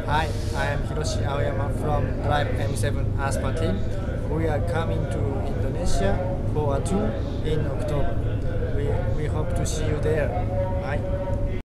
Hi, I am Hiroshi Aoyama from DriveM7 AsparTeam. We are coming to Indonesia for a tour in October. We hope to see you there.